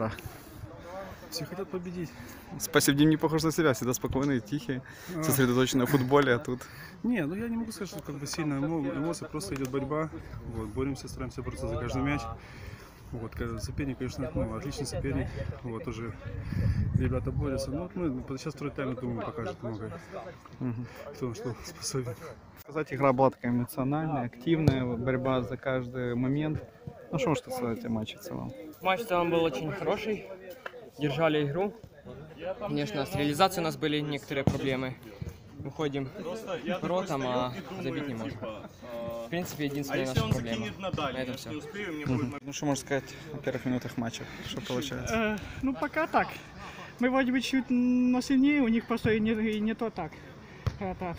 игра? Все хотят победить. Спасибо, Дим не похож на себя, всегда спокойный, тихий, сосредоточенный в футболе, а тут... Не, ну я не могу сказать, что как бы сильно эмоции, просто идет борьба. Вот, боремся, стараемся бороться за каждый мяч. Вот, соперник, конечно, ну, отличный соперник. Вот, уже ребята борются. Ну, вот мы сейчас второй тайм, думаю, покажет многое. Кто на что способен. Сказать, игра была такая эмоциональная, активная, борьба за каждый момент. Ну что можете сказать о матче в целом? Матч в целом был очень хороший. Держали игру. Конечно, с реализацией у нас были некоторые проблемы. Уходим к воротам, а забить не можем. В принципе, единственная наша проблема. На этом все. Ну что можно сказать о первых минутах матча? Что получается? Ну, пока так. Мы вроде бы чуть, но сильнее, у них просто и не то так. Это,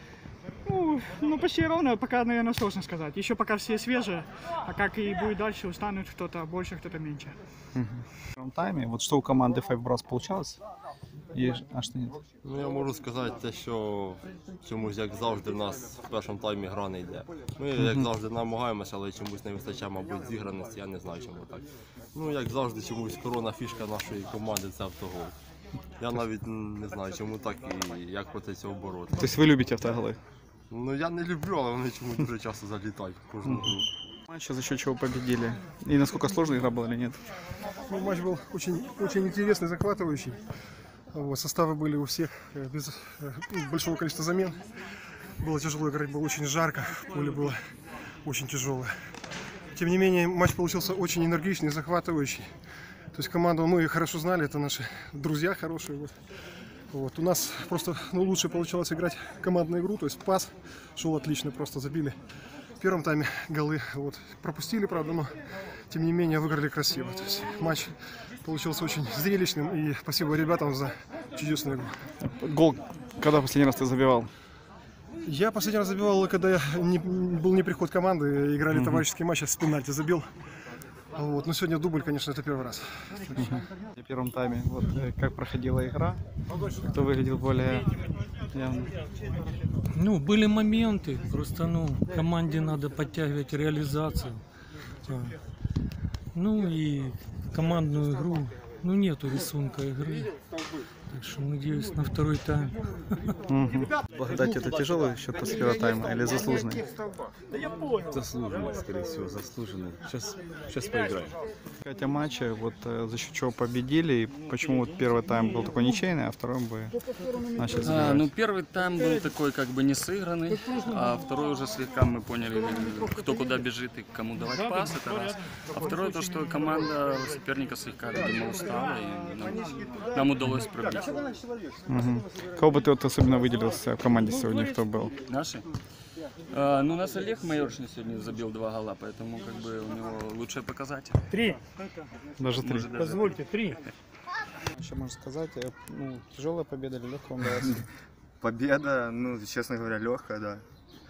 ну, почти ровно, пока, наверное, сложно сказать. Еще пока все свежие, а как и будет дальше, устанут кто-то больше, кто-то меньше. В первом таймі, вот что у команды Five Bros получалось, а что нет? Ну, я можу сказати те, що чомусь, як завжди, в нас в першому таймі гра не йде. Ми, як завжди, намагаємося, але чомусь не вистачає, мабуть, зіграності, я не знаю, чому так. Ну, як завжди, чомусь корона фішка нашої команди – це автогол. Я навіть не знаю, чому так і як проти цього боротися. То есть вы любите автоголы? Ну, я не люблю, але вони чомусь дуже часто залітають в кожну гру. Матча за счет чего победили? И насколько сложная игра была или нет? Ну, матч был очень интересный, захватывающий. Вот, составы были у всех без большого количества замен. Было тяжело играть, было очень жарко, поле было очень тяжелое. Тем не менее, матч получился очень энергичный, захватывающий. То есть команду мы хорошо знали, это наши друзья хорошие. Вот. У нас просто лучше получалось играть командную игру, то есть пас шел отлично, просто забили. В первом тайме голы пропустили, правда, но тем не менее выиграли красиво. То есть матч получился очень зрелищным, и спасибо ребятам за чудесную игру. Гол, когда последний раз ты забивал? Я последний раз забивал, когда был не приход команды, играли товарищеский матч, я с пенальти забил. Вот. Но сегодня дубль, конечно, это первый раз. В первом тайме, вот как проходила игра, кто выглядел более явно? Ну, были моменты, просто, команде надо подтягивать реализацию. Ну и командную игру, нету рисунка игры. Так что надеюсь на второй тайм. Благодать, это тяжелый счет после первого тайма или заслуженный? Заслуженный, скорее всего, заслуженный. Сейчас поиграем. Сказать о матче, вот за счет чего победили, и почему вот первый тайм был такой ничейный, а второй бы начали забивать? Ну, первый тайм был такой как бы не сыгранный, а второй уже слегка мы поняли, кто куда бежит и кому давать пас, это раз. А второе то, что команда соперника слегка, видимо, устала, и нам удалось пробить. Кого бы ты вот особенно выделился в команде сегодня, кто был? Наши? Ну, у нас Олег Майоршин сегодня забил 2 гола, поэтому как бы у него лучшие показатели. 3. Даже 3. Позвольте, 3. Еще можно сказать, тяжелая победа или легкая вам далась? Победа, честно говоря, легкая, да.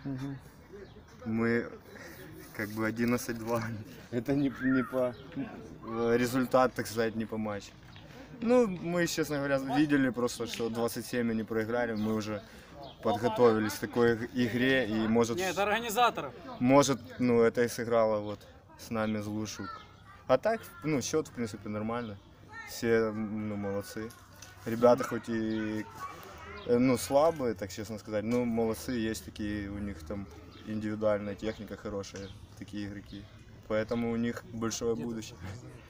Мы как бы 11-2. Это не по результат, так сказать, не по матчу. Мы, честно говоря, видели просто, что 27 не проиграли, мы уже подготовились к такой игре, и может... Нет, это организаторов. Может, это и сыграло с нами злую шутку. А так, счет, в принципе, нормально. Все, молодцы. Ребята хоть и, слабые, так честно сказать, но молодцы, есть такие, у них там индивидуальная техника хорошая, такие игроки. Поэтому у них большое будущее.